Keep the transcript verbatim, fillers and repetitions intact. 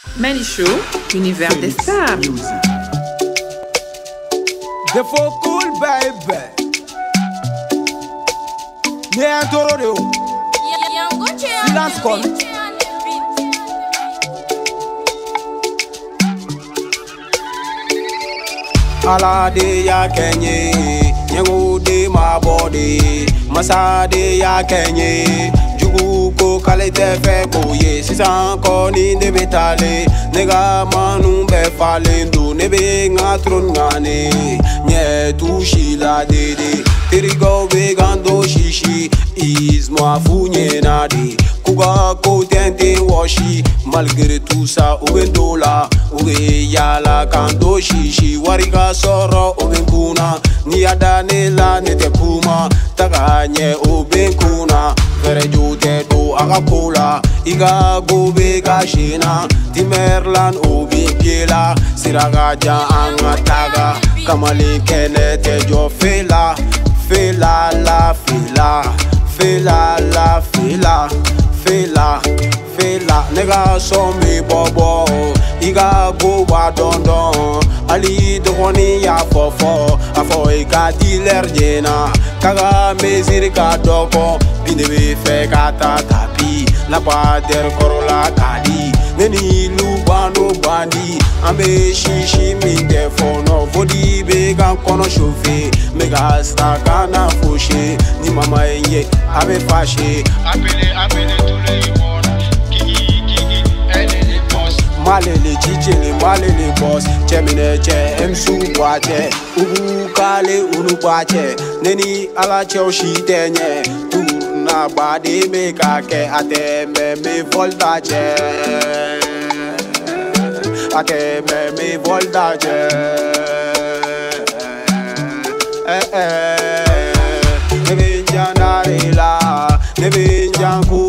Manichou, univers des stars. The folk cool baby. Nea Tororo. Silence call. Ala de ya kenye, nyengu de ma body, masa de ya kenye. Ko kale te fe koye sisan ko ni ne betale nega manu be falendo ne be ngatron ngane nye tushi la dede terigo be gando shishi is moi funye nadi kuga ko tente washi malgré tout ça ubendola uge yala kando shishi wariga soro ubenkuna ni adane la ne te kuma taganya ubenkuna vere jute do agapola iga gobe gashina timerlan obi piela siragaja angataga kamali kenete jo fela fela la fela fela la fela fela fela nega sombi bobo iga go wa dondon ali dogoni ya fofo afo iga diler jena kaga mezir ka doko binebe fe kata tapi la pader korola kadi neni lubano bandi ambe shishi minde fono vodi be kan kono shofe mega sta kana foshe ni mama yenye abe fashe apele apele tous les monde kiki kiki elle est les boss malele chichele malele boss chemine che emsu wache ubu kale unu wache neni ala choshi tenye tu na body me kake atembe me voltage atembe me voltage eh eh ne vinjanarela ne vinjanku